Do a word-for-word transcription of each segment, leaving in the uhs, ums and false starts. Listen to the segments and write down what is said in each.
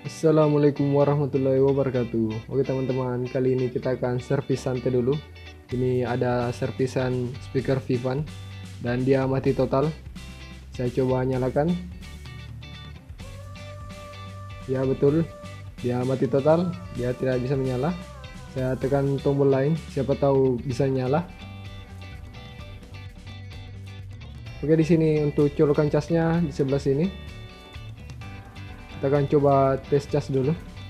Assalamualaikum warahmatullahi wabarakatuh. Oke teman-teman, kali ini kita akan servis santai dulu. Ini ada servisan speaker Vivan dan dia mati total. Saya coba nyalakan. Ya betul, dia mati total, dia tidak bisa menyala. Saya tekan tombol lain, siapa tahu bisa nyala. Oke, di sini untuk colokan casnya di sebelah sini. Kita akan coba tes cas dulu.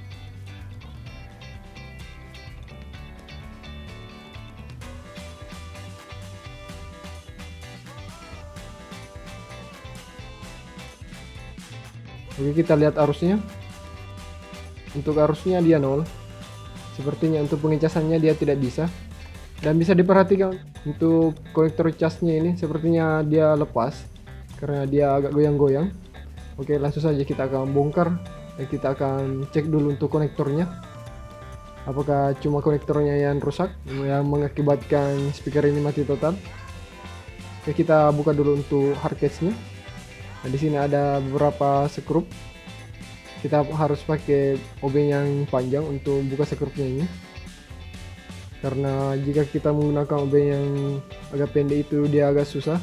Oke, kita lihat arusnya. Untuk arusnya dia nol. Sepertinya untuk pengecasannya dia tidak bisa. Dan bisa diperhatikan untuk konektor casnya ini sepertinya dia lepas karena dia agak goyang-goyang. Oke, langsung saja kita akan bongkar dan kita akan cek dulu untuk konektornya. Apakah cuma konektornya yang rusak yang mengakibatkan speaker ini mati total? Oke, kita buka dulu untuk hard case-nya. Nah, di sini ada beberapa skrup. Kita harus pakai obeng yang panjang untuk buka skrupnya ini. Karena jika kita menggunakan obeng yang agak pendek itu dia agak susah.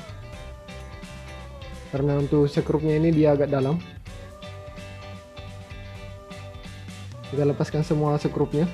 Karena untuk skrupnya ini dia agak dalam. Kita lepaskan semua skrupnya.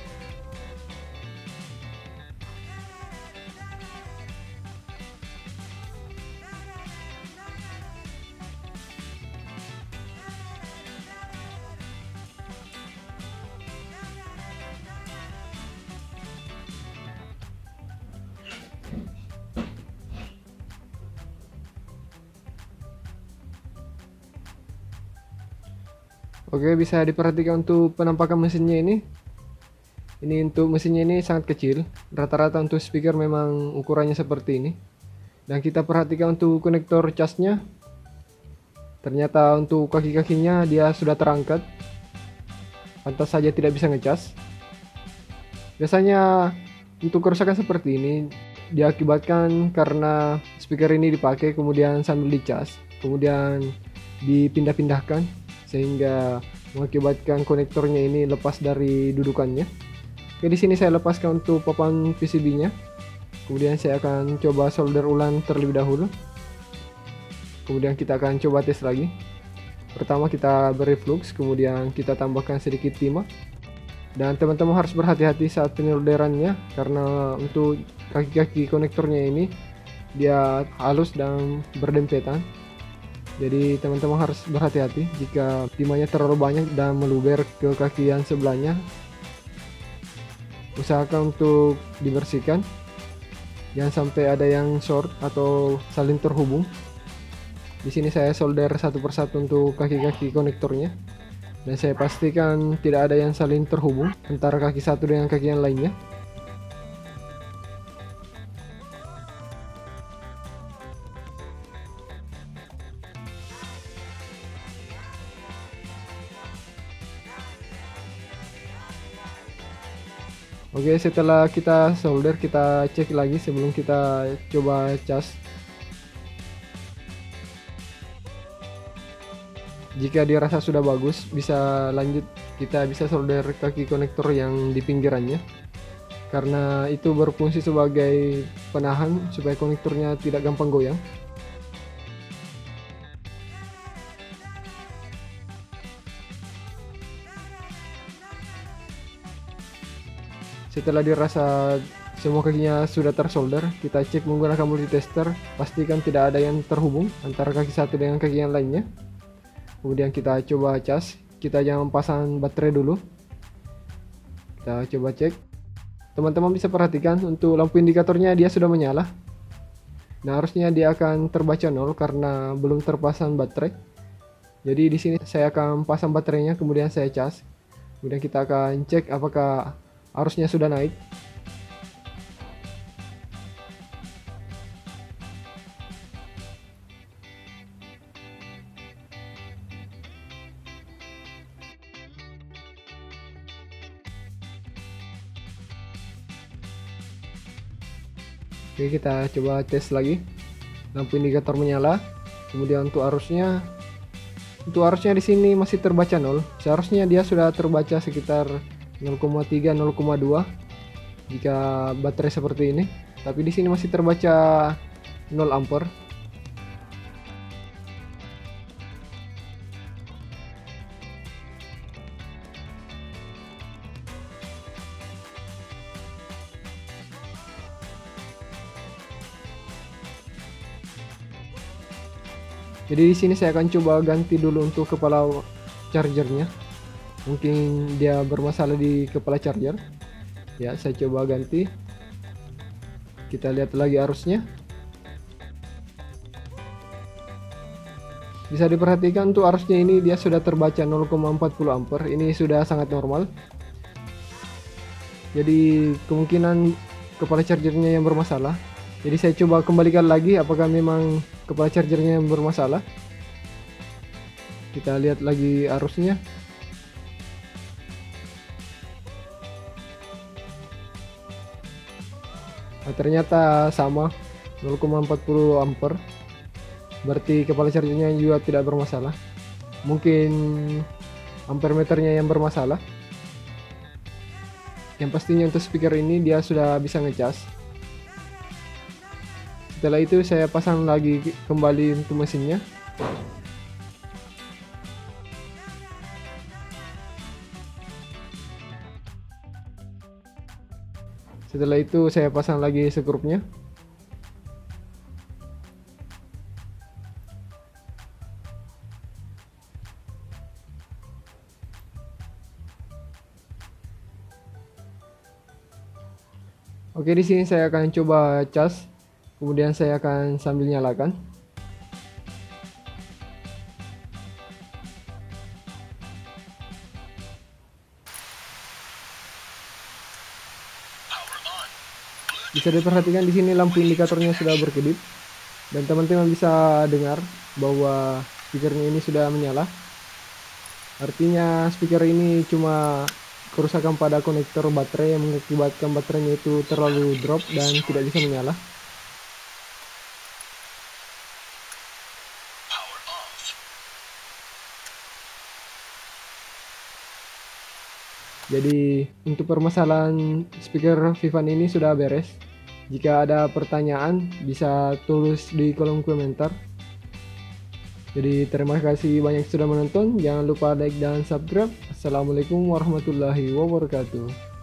Oke, bisa diperhatikan untuk penampakan mesinnya ini. Ini untuk mesinnya ini sangat kecil. Rata-rata untuk speaker memang ukurannya seperti ini. Dan kita perhatikan untuk konektor casnya. Ternyata untuk kaki-kakinya dia sudah terangkat. Pantas saja tidak bisa ngecas. Biasanya untuk kerusakan seperti ini diakibatkan karena speaker ini dipakai kemudian sambil dicas, kemudian dipindah-pindahkan sehingga mengakibatkan konektornya ini lepas dari dudukannya. Oke, di sini saya lepaskan untuk papan P C B-nya. Kemudian saya akan coba solder ulang terlebih dahulu. Kemudian kita akan coba tes lagi. Pertama kita beri flux, kemudian kita tambahkan sedikit timah. Dan teman-teman harus berhati-hati saat penyolderannya karena untuk kaki-kaki konektornya ini dia halus dan berdempetan. Jadi teman-teman harus berhati-hati jika timahnya terlalu banyak dan meluber ke kaki yang sebelahnya. Usahakan untuk dibersihkan, jangan sampai ada yang short atau saling terhubung. Di sini saya solder satu persatu untuk kaki-kaki konektornya, dan saya pastikan tidak ada yang saling terhubung antara kaki satu dengan kaki yang lainnya. Oke, setelah kita solder, kita cek lagi sebelum kita coba cas. Jika dirasa sudah bagus, bisa lanjut, kita bisa solder kaki konektor yang di pinggirannya. Karena itu berfungsi sebagai penahan supaya konektornya tidak gampang goyang. Setelah dirasa semua kakinya sudah tersolder, kita cek menggunakan multitester, pastikan tidak ada yang terhubung antara kaki satu dengan kaki yang lainnya. Kemudian kita coba cas, kita jangan pasang baterai dulu. Kita coba cek. Teman-teman bisa perhatikan untuk lampu indikatornya dia sudah menyala. Nah, harusnya dia akan terbaca nol karena belum terpasang baterai. Jadi di sini saya akan pasang baterainya, kemudian saya cas. Kemudian kita akan cek apakah arusnya sudah naik. Oke, kita coba tes lagi. Lampu indikator menyala. Kemudian untuk arusnya Untuk arusnya di sini masih terbaca nol. Seharusnya dia sudah terbaca sekitar nol koma tiga nol koma dua jika baterai seperti ini. Tapi di sini masih terbaca nol ampere. Jadi di sini saya akan coba ganti dulu untuk kepala chargernya. Mungkin dia bermasalah di kepala charger. Ya, saya coba ganti. Kita lihat lagi arusnya. Bisa diperhatikan untuk arusnya ini dia sudah terbaca nol koma empat nol ampere. Ini sudah sangat normal. Jadi kemungkinan kepala chargernya yang bermasalah. Jadi saya coba kembalikan lagi apakah memang kepala chargernya yang bermasalah. Kita lihat lagi arusnya. Nah, ternyata sama nol koma empat nol ampere. Berarti kepala chargernya juga tidak bermasalah. Mungkin ampere meternya yang bermasalah. Yang pastinya untuk speaker ini dia sudah bisa ngecas. Setelah itu saya pasang lagi kembali untuk mesinnya. Setelah itu saya pasang lagi skrupnya. Oke, di sini saya akan coba cas. Kemudian saya akan sambil nyalakan. Bisa diperhatikan di sini lampu indikatornya sudah berkedip dan teman-teman bisa dengar bahwa speakernya ini sudah menyala. Artinya speaker ini cuma kerusakan pada konektor baterai yang mengakibatkan baterainya itu terlalu drop dan tidak bisa menyala. Jadi untuk permasalahan speaker Vivan ini sudah beres. Jika ada pertanyaan bisa tulis di kolom komentar. Jadi terima kasih banyak sudah menonton. Jangan lupa like dan subscribe. Assalamualaikum warahmatullahi wabarakatuh.